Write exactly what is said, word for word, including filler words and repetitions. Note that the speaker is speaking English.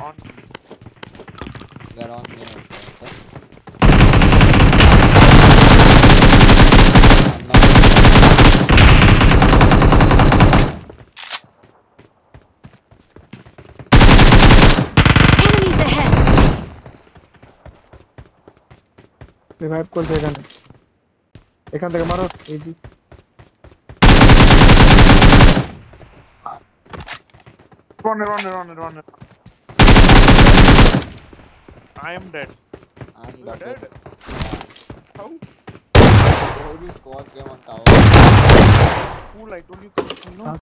on me. They're on me also. Okay? I'm not. Enemies ahead! Revive করছে এখানে এখান থেকে মারো easy Run, run, run, run. I am dead. I'm You are dead. dead? How? Holy squad came on tower. Fool, I told you come, you know.